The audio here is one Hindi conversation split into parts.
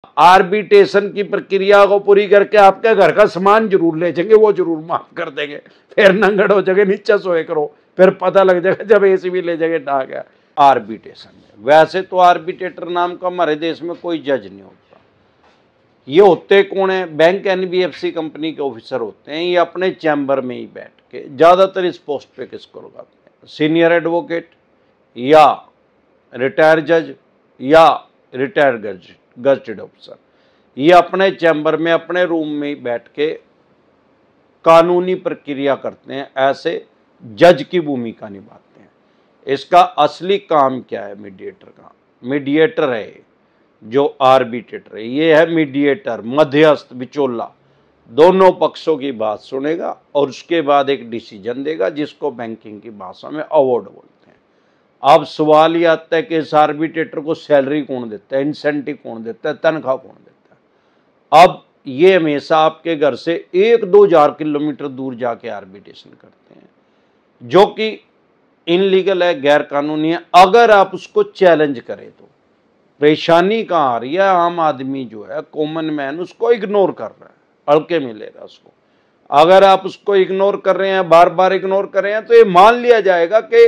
आर्बिट्रेशन की प्रक्रिया को पूरी करके आपके घर का सामान जरूर ले जाएंगे, वो जरूर माफ कर देंगे। फिर नंगड़ हो जाएंगे, नीचे सोए करो, फिर पता लग जाएगा जब एसी भी ले जाएंगे डा गया। आर्बिट्रेशन में वैसे तो आर्बिट्रेटर नाम का हमारे देश में कोई जज नहीं होता। ये होते कौन है? बैंक एनबीएफसी कंपनी के ऑफिसर होते हैं। ये अपने चैम्बर में ही बैठ के, ज्यादातर इस पोस्ट पे किसको लगाते हैं? सीनियर एडवोकेट या रिटायर जज या रिटायर गजटेड ऑफिसर। ये अपने चैम्बर में, अपने रूम में ही बैठ के कानूनी प्रक्रिया करते हैं, ऐसे जज की भूमिका निभाते हैं। इसका असली काम क्या है? मीडिएटर का। मीडिएटर है जो आर्बिट्रेटर है, ये है मीडिएटर, मध्यस्थ, बिचौला। दोनों पक्षों की बात सुनेगा और उसके बाद एक डिसीजन देगा, जिसको बैंकिंग की भाषा में अवार्ड बोलते हैं। अब सवाल ये आता है कि इस आर्बिट्रेटर को सैलरी कौन देता है, इंसेंटिव कौन देता है, तनख्वाह कौन देता है? अब ये हमेशा आपके घर से 1-2 हजार किलोमीटर दूर जाके आर्बिट्रेशन करते हैं, जो कि इनलीगल है, गैर कानूनी है। अगर आप उसको चैलेंज करें तो परेशानी कहाँ आ रही है? आम आदमी जो है, कॉमन मैन, उसको इग्नोर कर रहा है, हल्के में ले रहा है उसको। अगर आप उसको इग्नोर कर रहे हैं, बार बार इग्नोर कर रहे हैं, तो ये मान लिया जाएगा कि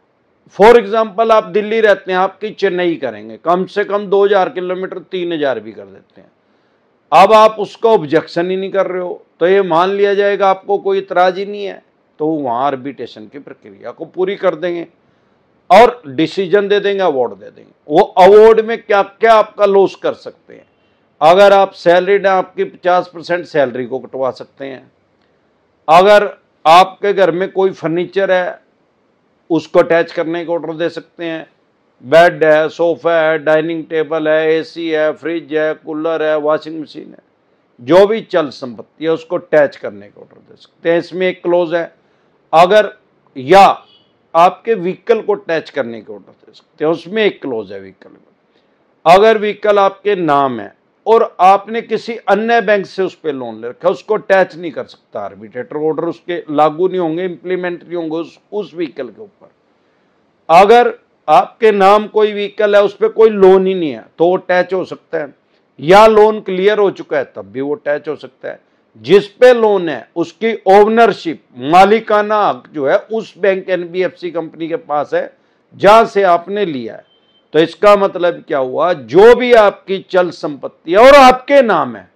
फॉर एग्जाम्पल आप दिल्ली रहते हैं, आपकी चेन्नई करेंगे, कम से कम 2000 किलोमीटर 3000 भी कर देते हैं। अब आप उसका ऑब्जेक्शन ही नहीं कर रहे हो, तो ये मान लिया जाएगा आपको कोई इतराज ही नहीं है, तो वहां आर्बिट्रेशन की प्रक्रिया को पूरी कर देंगे और डिसीजन दे देंगे, अवार्ड दे देंगे। वो अवार्ड में क्या क्या आपका लॉस कर सकते हैं? अगर आप सैलरीड हैं, आपकी 50% सैलरी को कटवा सकते हैं। अगर आपके घर में कोई फर्नीचर है, उसको अटैच करने का ऑर्डर दे सकते हैं। बेड है, सोफा है, डाइनिंग टेबल है, एसी है, फ्रिज है, कूलर है, वॉशिंग मशीन है, जो भी चल संपत्ति है उसको अटैच करने का ऑर्डर दे सकते हैं। इसमें एक क्लोज है। अगर या आपके व्हीकल को अटैच करने का ऑर्डर दे सकते हैं, उसमें एक क्लोज है व्हीकल में। अगर व्हीकल आपके नाम है और आपने किसी अन्य बैंक से उस पर लोन ले रखा है, उसको अटैच नहीं कर सकता आर्बिट्रेटर। ऑर्डर उसके लागू नहीं होंगे, इंप्लीमेंट नहीं होंगे उस व्हीकल के ऊपर। अगर आपके नाम कोई व्हीकल है, उस पर कोई लोन ही नहीं है, तो वो अटैच हो सकता है। या लोन क्लियर हो चुका है, तब भी वो अटैच हो सकता है। जिस पे लोन है उसकी ओनरशिप, मालिकाना हक जो है, उस बैंक एनबीएफसी कंपनी के पास है जहां से आपने लिया है। तो इसका मतलब क्या हुआ? जो भी आपकी चल संपत्ति है और आपके नाम है,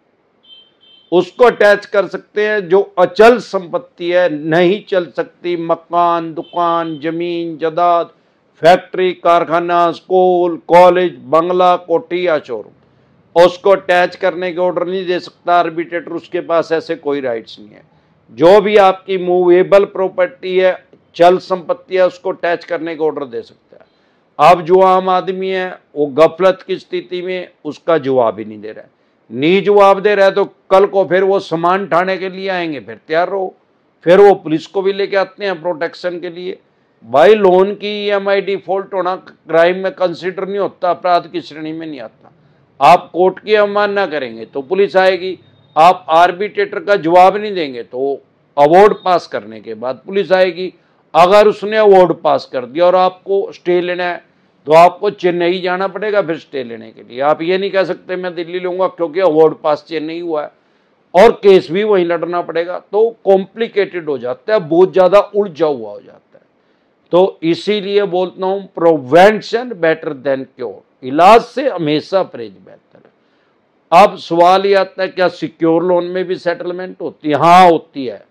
उसको अटैच कर सकते हैं। जो अचल संपत्ति है, नहीं चल सकती, मकान, दुकान, जमीन जायदाद, फैक्ट्री, कारखाना, स्कूल, कॉलेज, बंगला, कोठी या शोरूम, उसको अटैच करने के ऑर्डर नहीं दे सकता आर्बिट्रेटर। उसके पास ऐसे कोई राइट्स नहीं है। जो भी आपकी मूवेबल प्रॉपर्टी है, चल संपत्ति है, उसको अटैच करने का ऑर्डर दे सकता है। अब जो आम आदमी है, वो गफलत की स्थिति में उसका जवाब ही नहीं दे रहा है। नहीं जवाब दे रहा है तो कल को फिर वो सामान ठाने के लिए आएंगे, फिर तैयार रहो। फिर वो पुलिस को भी लेके आते हैं प्रोटेक्शन के लिए। भाई, लोन की ईएमआई डिफॉल्ट होना क्राइम में कंसिडर नहीं होता, अपराध की श्रेणी में नहीं आता। आप कोर्ट की अवमानना करेंगे तो पुलिस आएगी। आप आर्बिट्रेटर का जवाब नहीं देंगे तो अवार्ड पास करने के बाद पुलिस आएगी। अगर उसने अवार्ड पास कर दिया और आपको स्टे लेना है, तो आपको चेन्नई जाना पड़ेगा फिर स्टे लेने के लिए। आप ये नहीं कह सकते मैं दिल्ली लूंगा, क्योंकि अवार्ड पास चेन्नई हुआ है और केस भी वहीं लड़ना पड़ेगा। तो कॉम्प्लिकेटेड हो जाता है, बहुत ज्यादा उलझा हुआ हो जाता है। तो इसीलिए बोलता हूं, प्रिवेंशन बेटर देन क्योर। इलाज से हमेशा परहेज बेहतर है। अब सवाल ये आता है, क्या सिक्योर लोन में भी सेटलमेंट होती है? हाँ, होती है।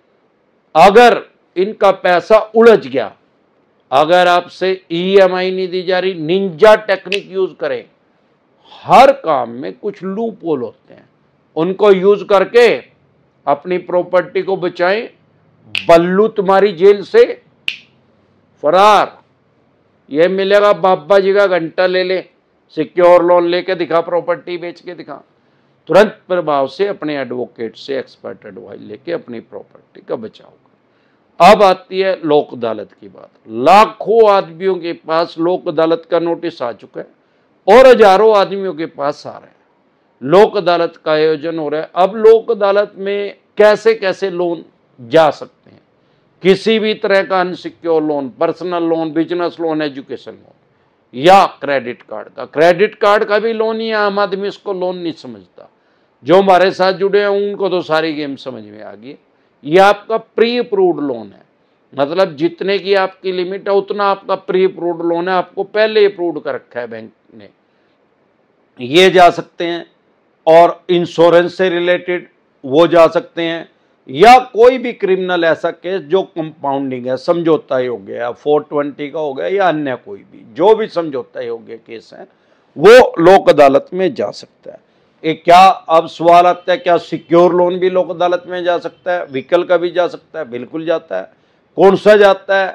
अगर इनका पैसा उलझ गया, अगर आपसे ईएमआई नहीं दी जा रही, निंजा टेक्निक यूज करें। हर काम में कुछ लूप होल होते हैं, उनको यूज करके अपनी प्रॉपर्टी को बचाएं। बल्लू तुम्हारी जेल से फरार। ये मिलेगा बाबा जी का घंटा ले ले, सिक्योर लोन लेके दिखा, प्रॉपर्टी बेच के दिखा। तुरंत प्रभाव से अपने एडवोकेट से एक्सपर्ट एडवाइस लेके अपनी प्रॉपर्टी का बचाव कर। अब आती है लोक अदालत की बात। लाखों आदमियों के पास लोक अदालत का नोटिस आ चुका है और हजारों आदमियों के पास आ रहा है। लोक अदालत का आयोजन हो रहा है। अब लोक अदालत में कैसे कैसे लोन जा सकते हैं? किसी भी तरह का unsecure loan, personal loan, business loan, education loan, या क्रेडिट कार्ड का। क्रेडिट कार्ड का भी लोन ही है, आम आदमी इसको लोन नहीं समझता। जो हमारे साथ जुड़े हैं उनको तो सारी गेम समझ में आ गई। ये आपका प्री अप्रूव्ड लोन है, मतलब जितने की आपकी लिमिट है उतना आपका प्री अप्रूव्ड लोन है, आपको पहले अप्रूव्ड कर रखा है बैंक ने। ये जा सकते हैं, और इंश्योरेंस से रिलेटेड वो जा सकते हैं, या कोई भी क्रिमिनल ऐसा केस जो कंपाउंडिंग है, समझौता योग्य है, 420 का हो गया या अन्य कोई भी जो भी समझौता योग्य केस है, वो लोक अदालत में जा सकता है। एक क्या अब सवाल आता है, क्या सिक्योर लोन भी लोक अदालत में जा सकता है? व्हीकल का भी जा सकता है, बिल्कुल जाता है। कौन सा जाता है?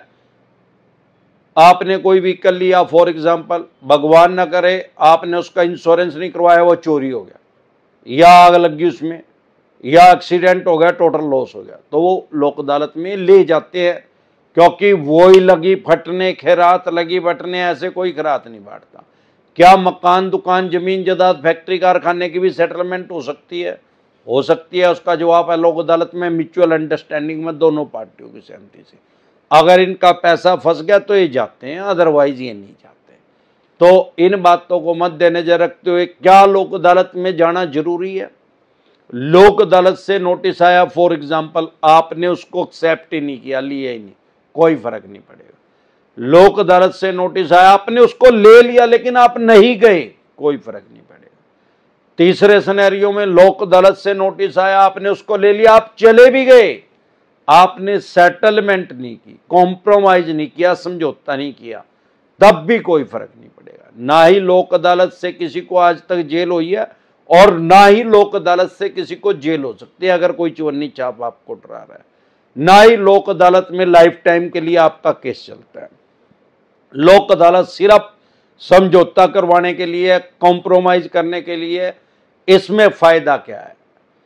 आपने कोई व्हीकल लिया, फॉर एग्जांपल, भगवान ना करे आपने उसका इंश्योरेंस नहीं करवाया, वो चोरी हो गया या आग लग गई उसमें या एक्सीडेंट हो गया, टोटल लॉस हो गया, तो वो लोक अदालत में ले जाते हैं, क्योंकि वो ही लगी फटने खैरात लगी बटने, ऐसे कोई खैरात नहीं बांटता। क्या मकान, दुकान, जमीन जायदाद, फैक्ट्री, कारखाने की भी सेटलमेंट हो सकती है? हो सकती है। उसका जवाब है लोक अदालत में म्यूचुअल अंडरस्टैंडिंग में दोनों पार्टियों की सहमति से। अगर इनका पैसा फंस गया तो ये जाते हैं, अदरवाइज ये नहीं जाते। तो इन बातों को मद्देनजर रखते हुए क्या लोक अदालत में जाना जरूरी है? लोक अदालत से नोटिस आया, फॉर एग्जाम्पल, आपने उसको एक्सेप्ट ही नहीं किया, लिया ही नहीं, कोई फर्क नहीं पड़ेगा। लोक अदालत से नोटिस आया, आपने उसको ले लिया लेकिन आप नहीं गए, कोई फर्क नहीं पड़ेगा। तीसरे सिनेरियो में लोक अदालत से नोटिस आया, आपने उसको ले लिया, आप चले भी गए, आपने सेटलमेंट नहीं की, कॉम्प्रोमाइज नहीं किया, समझौता नहीं किया, तब भी कोई फर्क नहीं पड़ेगा। ना ही लोक अदालत से किसी को आज तक जेल हुई है, और ना ही लोक अदालत से किसी को जेल हो सकती है अगर कोई चवन्नी चाप आपको डरा रहा है। ना ही लोक अदालत में लाइफ टाइम के लिए आपका केस चलता है। लोक अदालत सिर्फ समझौता करवाने के लिए, कॉम्प्रोमाइज करने के लिए। इसमें फायदा क्या है?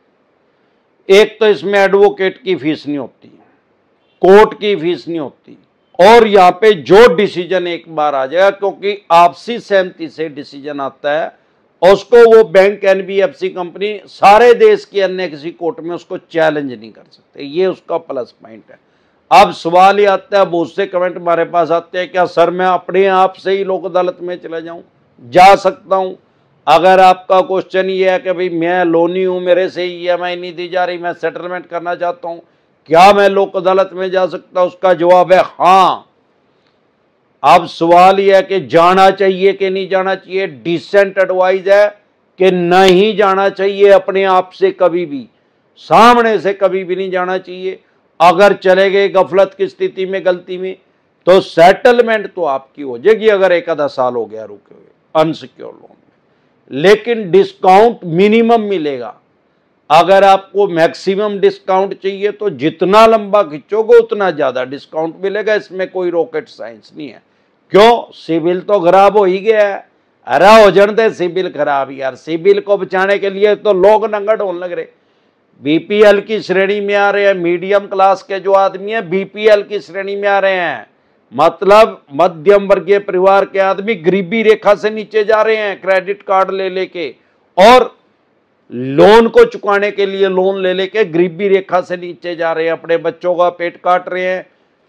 एक तो इसमें एडवोकेट की फीस नहीं होती, कोर्ट की फीस नहीं होती, और यहाँ पे जो डिसीजन एक बार आ जाएगा, क्योंकि आपसी सहमति से डिसीजन आता है, उसको वो बैंक, एनबीएफसी कंपनी सारे देश की अन्य किसी कोर्ट में उसको चैलेंज नहीं कर सकते। ये उसका प्लस पॉइंट है। अब सवाल ये आता है, बहुत से कमेंट हमारे पास आते हैं, क्या सर मैं अपने आप से ही लोक अदालत में चला जाऊं? जा सकता हूं। अगर आपका क्वेश्चन ये है कि भाई मैं लोनी हूं, मेरे से ईएमआई नहीं दी जा रही, मैं सेटलमेंट करना चाहता हूं, क्या मैं लोक अदालत में जा सकता हूं? उसका जवाब है हाँ। अब सवाल यह है कि जाना चाहिए कि नहीं जाना चाहिए। डिसेंट एडवाइस है कि नहीं जाना चाहिए, अपने आप से कभी भी, सामने से कभी भी नहीं जाना चाहिए। अगर चले गए गफलत की स्थिति में, गलती में, तो सेटलमेंट तो आपकी हो जाएगी अगर एक आधा साल हो गया रुके हुए अनसिक्योर लोन में, लेकिन डिस्काउंट मिनिमम मिलेगा। अगर आपको मैक्सिमम डिस्काउंट चाहिए तो जितना लंबा खिंचोगे उतना ज्यादा डिस्काउंट मिलेगा। इसमें कोई रॉकेट साइंस नहीं है। क्यों? सिबिल तो खराब हो ही गया है। अरे हो जाते सिबिल खराब यार। सिबिल को बचाने के लिए तो लोग नंगड़ होने लग रहे। बीपीएल की श्रेणी में आ रहे हैं, मीडियम क्लास के जो आदमी हैं बीपीएल की श्रेणी में आ रहे हैं, मतलब मध्यम वर्गीय परिवार के आदमी गरीबी रेखा से नीचे जा रहे हैं क्रेडिट कार्ड ले लेके, और लोन को चुकाने के लिए लोन ले लेके गरीबी रेखा से नीचे जा रहे हैं, अपने बच्चों का पेट काट रहे हैं।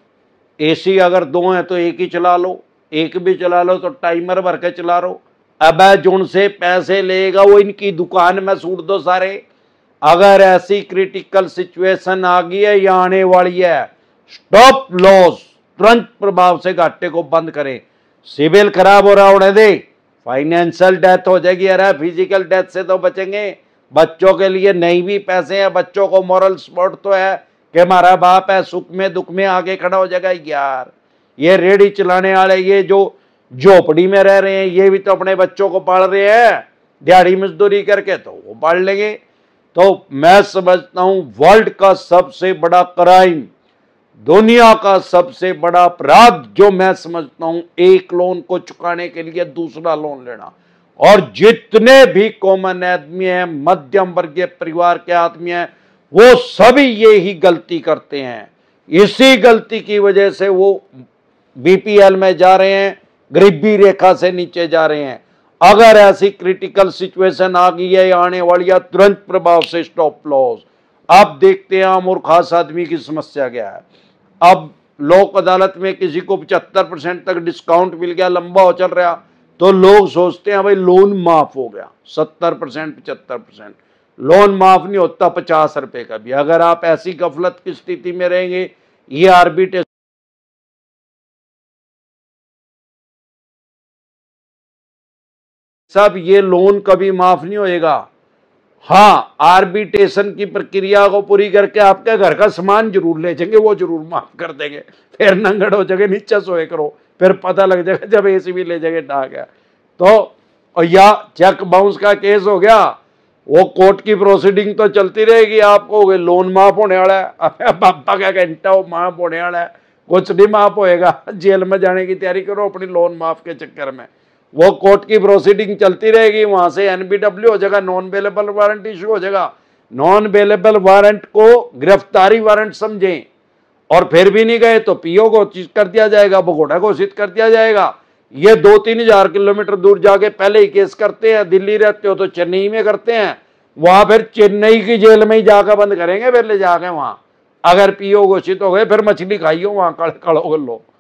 एसी अगर दो है तो एक ही चला लो, एक भी चला लो तो टाइमर भर के चला लो। अब जो से पैसे लेगा वो इनकी दुकान में सूट दो सारे। अगर ऐसी क्रिटिकल सिचुएशन आ गई है या आने वाली है, स्टॉप लॉस, तुरंत प्रभाव से घाटे को बंद करें। सिविल खराब हो रहा होने दे, फाइनेंशियल डेथ हो जाएगी, अरे फिजिकल डेथ से तो बचेंगे। बच्चों के लिए नहीं भी पैसे हैं, बच्चों को मॉरल सपोर्ट तो है कि हमारा बाप है, सुख में दुख में आगे खड़ा हो जाएगा। यार ये रेडी चलाने वाले, ये जो झोपड़ी में रह रहे हैं, ये भी तो अपने बच्चों को पाल रहे हैं दिहाड़ी मजदूरी करके, तो वो पाल लेंगे। तो मैं समझता हूं वर्ल्ड का सबसे बड़ा क्राइम, दुनिया का सबसे बड़ा अपराध जो मैं समझता हूं, एक लोन को चुकाने के लिए दूसरा लोन लेना। और जितने भी कॉमन आदमी हैं, मध्यम वर्गीय परिवार के आदमी हैं, वो सभी ये ही गलती करते हैं। इसी गलती की वजह से वो बीपीएल में जा रहे हैं, गरीबी रेखा से नीचे जा रहे हैं। अगर ऐसी क्रिटिकल सिचुएशन आ गई है या आने वाली है, तुरंत प्रभाव से स्टॉप लॉस। अब देखते हैं आम और खास आदमी की समस्या क्या है। अब लोक अदालत में किसी को 75% तक डिस्काउंट मिल गया, लंबा हो चल रहा, तो लोग सोचते हैं भाई लोन माफ हो गया। 70% 75% लोन माफ नहीं होता 50 रुपए का भी। अगर आप ऐसी गफलत की स्थिति में रहेंगे, ये आर्बिट्रेशन सब, ये लोन कभी माफ नहीं होएगा। हाँ, आर्बिट्रेशन की प्रक्रिया को पूरी करके आपके घर का सामान जरूर ले जाएंगे, वो जरूर माफ कर देंगे। फिर नंगड़ हो जाएंगे, नीचे सोए करो, फिर पता लग जाएगा जब एसीबी ले जाके ढा गया तो। या चेक बाउंस का केस हो गया, वो कोर्ट की प्रोसीडिंग तो चलती रहेगी, आपको लोन माफ होने वाला है, पापा का घंटा वो माफ होने वाला है, कुछ नहीं माफ होएगा, जेल में जाने की तैयारी करो अपनी लोन माफ के चक्कर में। वो कोर्ट की प्रोसीडिंग चलती रहेगी, वहां से एनबीडब्ल्यू हो जाएगा, नॉन बेलेबल वारंट इशू हो जाएगा। नॉन बेलेबल वारंट को गिरफ्तारी वारंट समझें, और फिर भी नहीं गए तो पीओ घोषित कर दिया जाएगा, भगोड़ा घोषित कर दिया जाएगा। ये 2-3 हजार किलोमीटर दूर जाके पहले ही केस करते हैं। दिल्ली रहते हो तो चेन्नई में करते हैं, वहां फिर चेन्नई की जेल में ही जाकर बंद करेंगे, फिर ले जाके वहां। अगर पीओ घोषित हो गए फिर मछली खाइयो वहां, कड़ो लो।